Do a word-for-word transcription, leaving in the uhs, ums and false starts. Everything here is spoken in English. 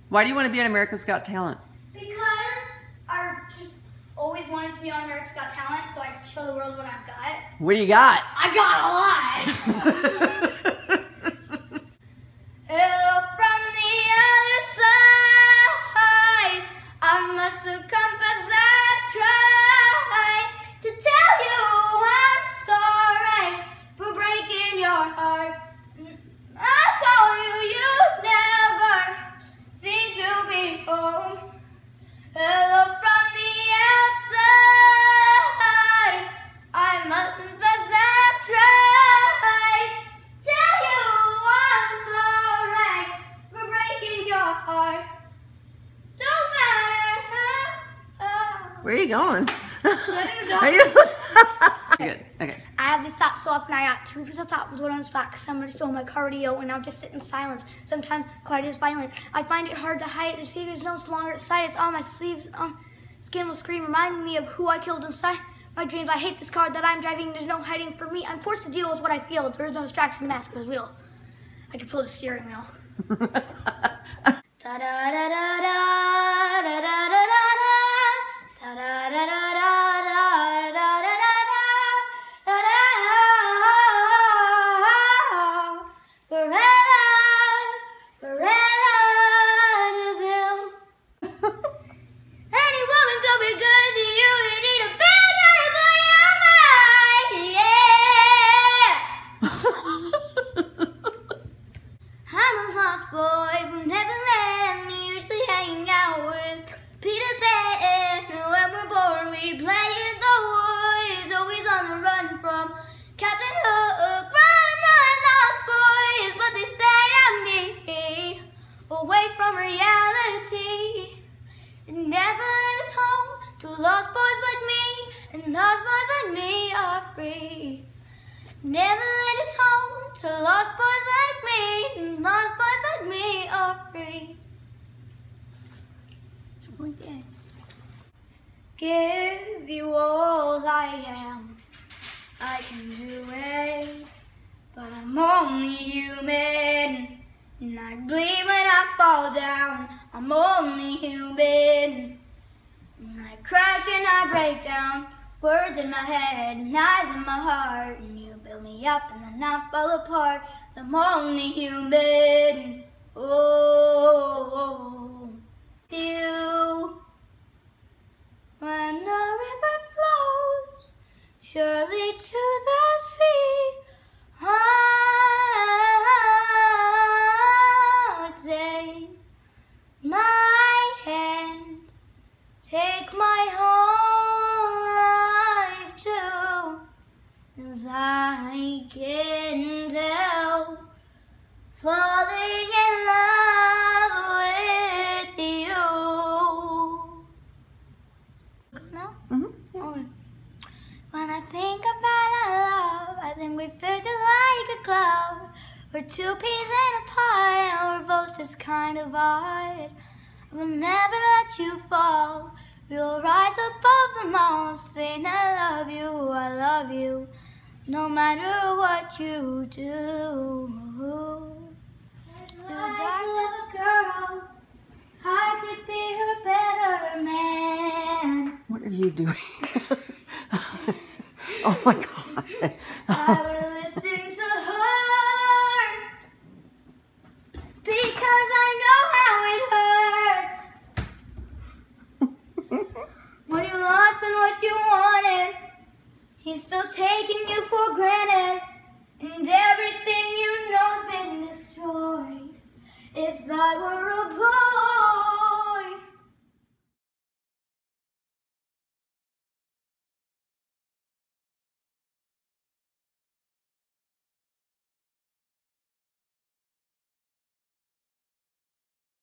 Why do you want to be on America's Got Talent? Because I just always wanted to be on America's Got Talent, so I can show the world what I've got. What do you got? I got a lot. Hello from the other side. I must have come as I've tried to tell you I'm sorry for breaking your heart. I call you, you never seem to be home. Hello from the outside. I must confess I've tried to tell you I'm sorry for breaking your heart. Don't matter. Where are you going? Let him go. Are you? Good. Okay. I have this thought so often. I got two thoughts with one on the spot because somebody stole my cardio and I'll just sit in silence. Sometimes quiet is violent. I find it hard to hide. The secret is no longer at sight. It's on my sleeve. Um, skin will scream, reminding me of who I killed inside my dreams. I hate this car that I'm driving. There's no hiding from me. I'm forced to deal with what I feel. There is no distraction to mask this wheel. I can pull the steering wheel. Da da da da da da da da da da da da da da. Never let us home till lost boys like me, and lost boys like me are free. Give you all I am, I can do it, but I'm only human, and I bleed when I fall down. I'm only human, and I crash and I break down. Words in my head, knives in my heart, and you build me up and then I fall apart. So I'm only human. Oh, oh, you. When the river flows surely to the sea, I'll take my hand, take my whole life too, 'cause I can tell, falling in love with you. Go now? Mm-hmm. Okay. When I think about our love, I think we fit just like a glove. We're two pieces apart and we're both just kind of odd. I will never let you fall. We'll rise above them all, saying I love you, I love you, no matter what you do. Through darkness, girl, I could be her better man. What are you doing? Oh my God. I would listen to her because I know how it hurts. When you lost and what you wanted, he's still taking you for granted.